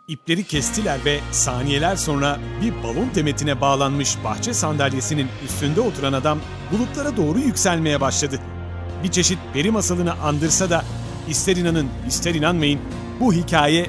İpleri kestiler ve saniyeler sonra bir balon demetine bağlanmış bahçe sandalyesinin üstünde oturan adam bulutlara doğru yükselmeye başladı. Bir çeşit peri masalını andırsa da ister inanın ister inanmayın bu hikaye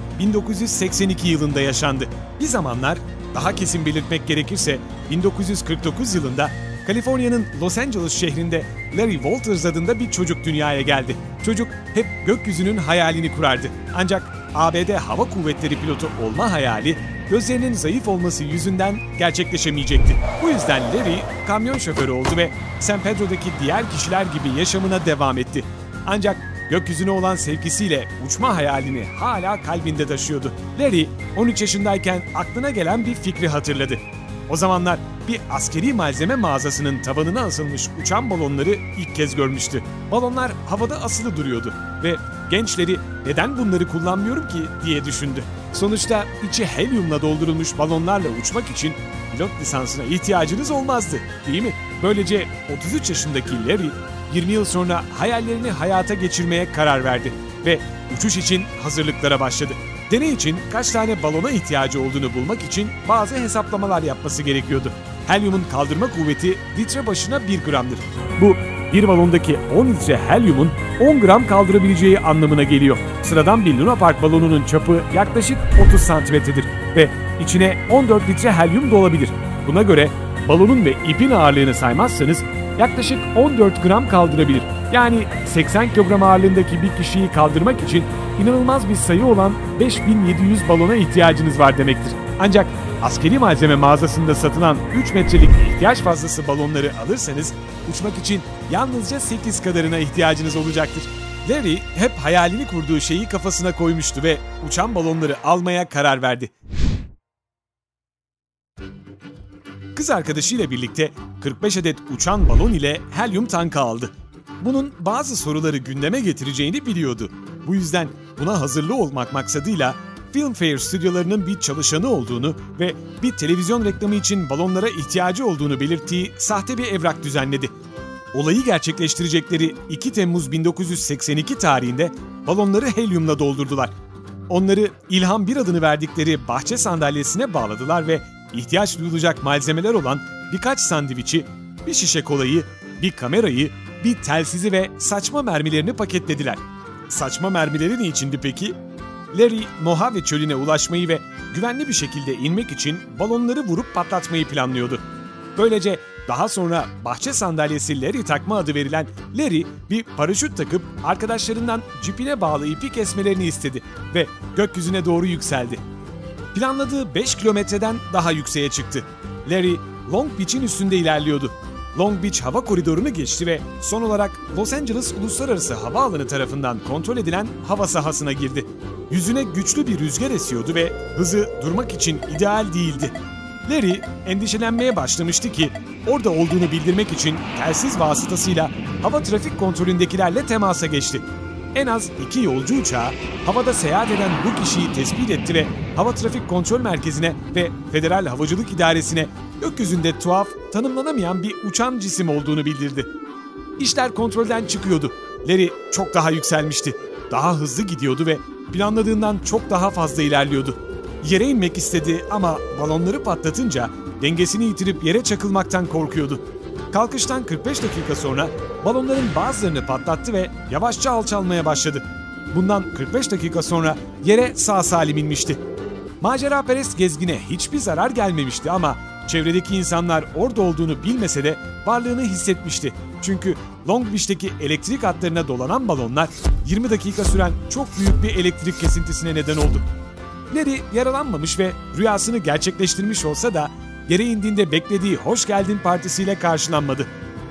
1982 yılında yaşandı. Bir zamanlar daha kesin belirtmek gerekirse 1949 yılında Kaliforniya'nın Los Angeles şehrinde Larry Walters adında bir çocuk dünyaya geldi. Çocuk hep gökyüzünün hayalini kurardı. Ancak ABD Hava Kuvvetleri pilotu olma hayali gözlerinin zayıf olması yüzünden gerçekleşemeyecekti. Bu yüzden Larry kamyon şoförü oldu ve San Pedro'daki diğer kişiler gibi yaşamına devam etti. Ancak gökyüzüne olan sevgisiyle uçma hayalini hala kalbinde taşıyordu. Larry 13 yaşındayken aklına gelen bir fikri hatırladı. O zamanlar bir askeri malzeme mağazasının tavanına asılmış uçan balonları ilk kez görmüştü. Balonlar havada asılı duruyordu ve gençleri neden bunları kullanmıyorum ki diye düşündü. Sonuçta içi helyumla doldurulmuş balonlarla uçmak için pilot lisansına ihtiyacınız olmazdı, değil mi? Böylece 33 yaşındaki Larry 20 yıl sonra hayallerini hayata geçirmeye karar verdi ve uçuş için hazırlıklara başladı. Deney için kaç tane balona ihtiyacı olduğunu bulmak için bazı hesaplamalar yapması gerekiyordu. Helyumun kaldırma kuvveti litre başına 1 gramdır. Bu bir balondaki 10 litre helyumun 10 gram kaldırabileceği anlamına geliyor. Sıradan bir Luna Park balonunun çapı yaklaşık 30 santimetredir ve içine 14 litre helyum dolabilir. Buna göre balonun ve ipin ağırlığını saymazsanız yaklaşık 14 gram kaldırabilir. Yani 80 kilogram ağırlığındaki bir kişiyi kaldırmak için inanılmaz bir sayı olan 5700 balona ihtiyacınız var demektir. Ancak askeri malzeme mağazasında satılan 3 metrelik ihtiyaç fazlası balonları alırsanız uçmak için yalnızca 8 kadarına ihtiyacınız olacaktır. Larry hep hayalini kurduğu şeyi kafasına koymuştu ve uçan balonları almaya karar verdi. Kız arkadaşıyla birlikte 45 adet uçan balon ile helyum tankı aldı. Bunun bazı soruları gündeme getireceğini biliyordu. Bu yüzden buna hazırlı olmak maksadıyla Filmfare stüdyolarının bir çalışanı olduğunu ve bir televizyon reklamı için balonlara ihtiyacı olduğunu belirttiği sahte bir evrak düzenledi. Olayı gerçekleştirecekleri 2 Temmuz 1982 tarihinde balonları helyumla doldurdular. Onları İlham 1 adını verdikleri bahçe sandalyesine bağladılar ve ihtiyaç duyulacak malzemeler olan birkaç sandviçi, bir şişe kolayı, bir kamerayı, bir telsizi ve saçma mermilerini paketlediler. Saçma mermileri ne içindi peki? Larry, Mojave çölüne ulaşmayı ve güvenli bir şekilde inmek için balonları vurup patlatmayı planlıyordu. Böylece daha sonra bahçe sandalyesi Larry takma adı verilen Larry bir paraşüt takıp arkadaşlarından cipine bağlı ipi kesmelerini istedi ve gökyüzüne doğru yükseldi. Planladığı 5 kilometreden daha yükseğe çıktı. Larry, Long Beach'in üstünde ilerliyordu. Long Beach hava koridorunu geçti ve son olarak Los Angeles Uluslararası Havaalanı tarafından kontrol edilen hava sahasına girdi. Yüzüne güçlü bir rüzgar esiyordu ve hızı durmak için ideal değildi. Larry endişelenmeye başlamıştı ki orada olduğunu bildirmek için telsiz vasıtasıyla hava trafik kontrolündekilerle temasa geçti. En az 2 yolcu uçağı havada seyahat eden bu kişiyi tespit etti ve Hava Trafik Kontrol Merkezi'ne ve Federal Havacılık İdaresi'ne gökyüzünde tuhaf, tanımlanamayan bir uçan cisim olduğunu bildirdi. İşler kontrolden çıkıyordu. Larry çok daha yükselmişti. Daha hızlı gidiyordu ve planladığından çok daha fazla ilerliyordu. Yere inmek istedi ama balonları patlatınca dengesini yitirip yere çakılmaktan korkuyordu. Kalkıştan 45 dakika sonra balonların bazılarını patlattı ve yavaşça alçalmaya başladı. Bundan 45 dakika sonra yere sağ salim inmişti. Maceraperest gezgine hiçbir zarar gelmemişti ama çevredeki insanlar orada olduğunu bilmese de varlığını hissetmişti. Çünkü Long Beach'teki elektrik hatlarına dolanan balonlar 20 dakika süren çok büyük bir elektrik kesintisine neden oldu. Larry yaralanmamış ve rüyasını gerçekleştirmiş olsa da yere indiğinde beklediği hoş geldin partisiyle karşılanmadı.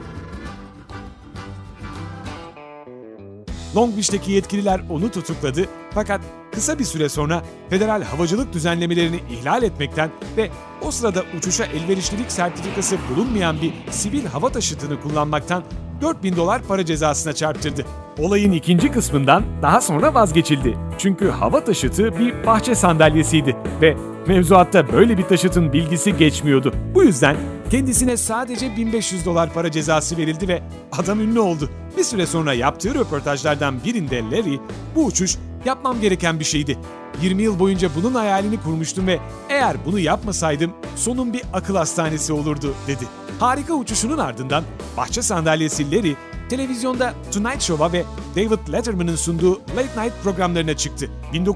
Long Beach'teki yetkililer onu tutukladı fakat kısa bir süre sonra federal havacılık düzenlemelerini ihlal etmekten ve o sırada uçuşa elverişlilik sertifikası bulunmayan bir sivil hava taşıtını kullanmaktan $4.000 para cezasına çarptırdı. Olayın ikinci kısmından daha sonra vazgeçildi. Çünkü hava taşıtı bir bahçe sandalyesiydi ve mevzuatta böyle bir taşıtın bilgisi geçmiyordu. Bu yüzden kendisine sadece $1.500 para cezası verildi ve adam ünlü oldu. Bir süre sonra yaptığı röportajlardan birinde Larry, bu uçuş Yapmam gereken bir şeydi. 20 yıl boyunca bunun hayalini kurmuştum ve eğer bunu yapmasaydım sonum bir akıl hastanesi olurdu, dedi. Harika uçuşunun ardından bahçe sandalyesi Larry, televizyonda Tonight Show'a ve David Letterman'ın sunduğu Late Night programlarına çıktı.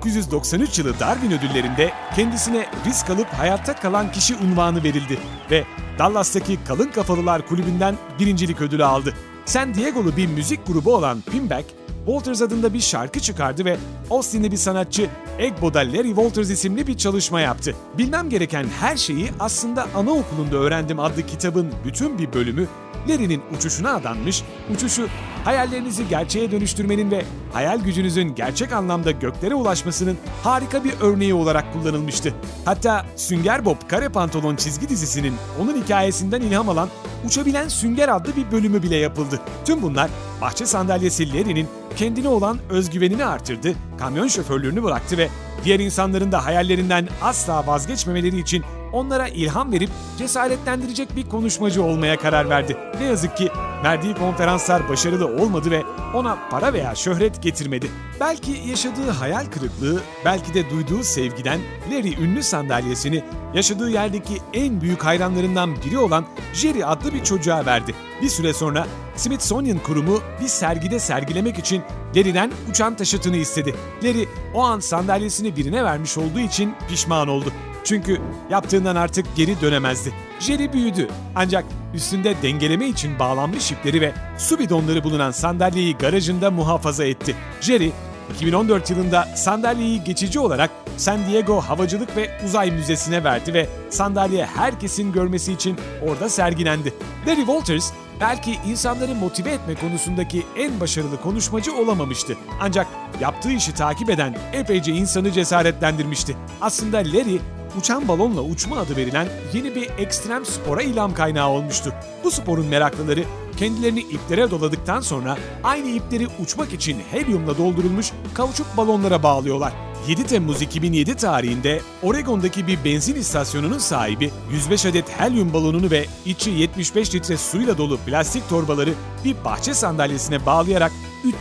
1993 yılı Darwin ödüllerinde kendisine risk alıp hayatta kalan kişi unvanı verildi ve Dallas'taki Kalın Kafalılar Kulübü'nden birincilik ödülü aldı. San Diego'lu bir müzik grubu olan Pinback, Walters adında bir şarkı çıkardı ve Austin'li bir sanatçı Egbo'da Larry Walters isimli bir çalışma yaptı. Bilmem gereken her şeyi aslında anaokulunda öğrendim adlı kitabın bütün bir bölümü Larry'nin uçuşuna adanmış, uçuşu hayallerinizi gerçeğe dönüştürmenin ve hayal gücünüzün gerçek anlamda göklere ulaşmasının harika bir örneği olarak kullanılmıştı. Hatta Sünger Bob Kare Pantolon çizgi dizisinin onun hikayesinden ilham alan Uçabilen Sünger adlı bir bölümü bile yapıldı. Tüm bunlar bahçe sandalyesi Larry'nin kendine olan özgüvenini artırdı, kamyon şoförlüğünü bıraktı ve diğer insanların da hayallerinden asla vazgeçmemeleri için onlara ilham verip cesaretlendirecek bir konuşmacı olmaya karar verdi. Ne yazık ki verdiği konferanslar başarılı olmadı ve ona para veya şöhret getirmedi. Belki yaşadığı hayal kırıklığı, belki de duyduğu sevgiden Larry ünlü sandalyesini yaşadığı yerdeki en büyük hayranlarından biri olan Jerry adlı bir çocuğa verdi. Bir süre sonra Smithsonian Kurumu bir sergide sergilemek için Larry'den uçan taşıtını istedi. Larry o an sandalyesini birine vermiş olduğu için pişman oldu. Çünkü yaptığından artık geri dönemezdi. Jerry büyüdü ancak üstünde dengeleme için bağlanmış ipleri ve su bidonları bulunan sandalyeyi garajında muhafaza etti. Jerry, 2014 yılında sandalyeyi geçici olarak San Diego Havacılık ve Uzay Müzesi'ne verdi ve sandalye herkesin görmesi için orada sergilendi. Larry Walters, belki insanları motive etme konusundaki en başarılı konuşmacı olamamıştı. Ancak yaptığı işi takip eden epeyce insanı cesaretlendirmişti. Aslında Larry, uçan balonla uçma adı verilen yeni bir ekstrem spora ilham kaynağı olmuştu. Bu sporun meraklıları kendilerini iplere doladıktan sonra aynı ipleri uçmak için helyumla doldurulmuş kauçuk balonlara bağlıyorlar. 7 Temmuz 2007 tarihinde Oregon'daki bir benzin istasyonunun sahibi 105 adet helyum balonunu ve içi 75 litre suyla dolu plastik torbaları bir bahçe sandalyesine bağlayarak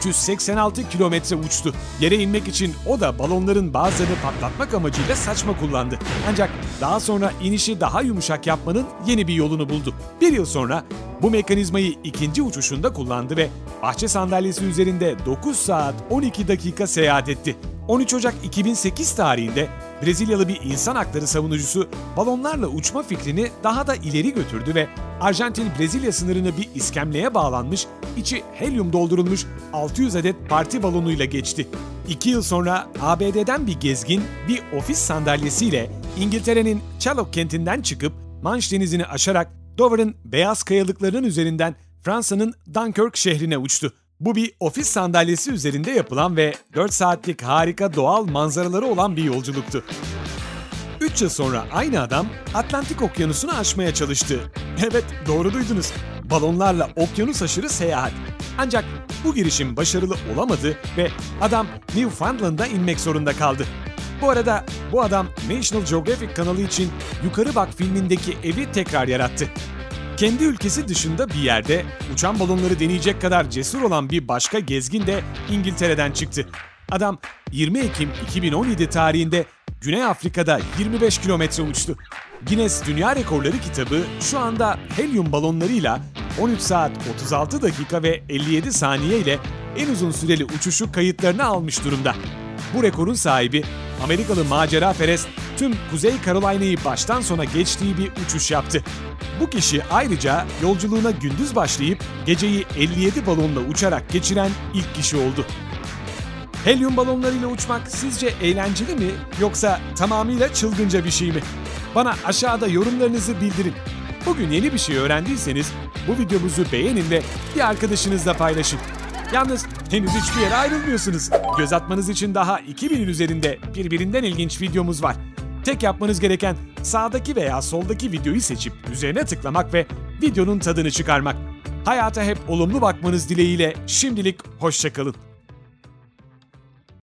386 kilometre uçtu. Yere inmek için o da balonların bazılarını patlatmak amacıyla saçma kullandı. Ancak daha sonra inişi daha yumuşak yapmanın yeni bir yolunu buldu. Bir yıl sonra bu mekanizmayı ikinci uçuşunda kullandı ve bahçe sandalyesi üzerinde 9 saat 12 dakika seyahat etti. 13 Ocak 2008 tarihinde Brezilyalı bir insan hakları savunucusu balonlarla uçma fikrini daha da ileri götürdü ve Arjantin-Brezilya sınırını bir iskemleye bağlanmış, içi helyum doldurulmuş 600 adet parti balonuyla geçti. 2 yıl sonra ABD'den bir gezgin bir ofis sandalyesiyle İngiltere'nin Chalok kentinden çıkıp Manş denizini aşarak Dover'ın beyaz kayalıklarının üzerinden Fransa'nın Dunkirk şehrine uçtu. Bu bir ofis sandalyesi üzerinde yapılan ve 4 saatlik harika doğal manzaraları olan bir yolculuktu. 3 yıl sonra aynı adam Atlantik Okyanusu'nu aşmaya çalıştı. Evet, doğru duydunuz. Balonlarla okyanus aşırı seyahat. Ancak bu girişim başarılı olamadı ve adam Newfoundland'a inmek zorunda kaldı. Bu arada bu adam National Geographic kanalı için Yukarı Bak filmindeki evi tekrar yarattı. Kendi ülkesi dışında bir yerde uçan balonları deneyecek kadar cesur olan bir başka gezgin de İngiltere'den çıktı. Adam 20 Ekim 2017 tarihinde Güney Afrika'da 25 kilometre uçtu. Guinness Dünya Rekorları kitabı şu anda helyum balonlarıyla 13 saat 36 dakika ve 57 saniye ile en uzun süreli uçuşu kayıtlarına almış durumda. Bu rekorun sahibi Amerikalı maceraperest tüm Kuzey Carolina'yı baştan sona geçtiği bir uçuş yaptı. Bu kişi ayrıca yolculuğuna gündüz başlayıp geceyi 57 balonla uçarak geçiren ilk kişi oldu. Helyum balonlarıyla uçmak sizce eğlenceli mi yoksa tamamıyla çılgınca bir şey mi? Bana aşağıda yorumlarınızı bildirin. Bugün yeni bir şey öğrendiyseniz bu videomuzu beğenin ve bir arkadaşınızla paylaşın. Yalnız henüz hiçbir yere ayrılmıyorsunuz. Göz atmanız için daha 2000'in üzerinde birbirinden ilginç videomuz var. Tek yapmanız gereken sağdaki veya soldaki videoyu seçip üzerine tıklamak ve videonun tadını çıkarmak. Hayata hep olumlu bakmanız dileğiyle şimdilik hoşça kalın.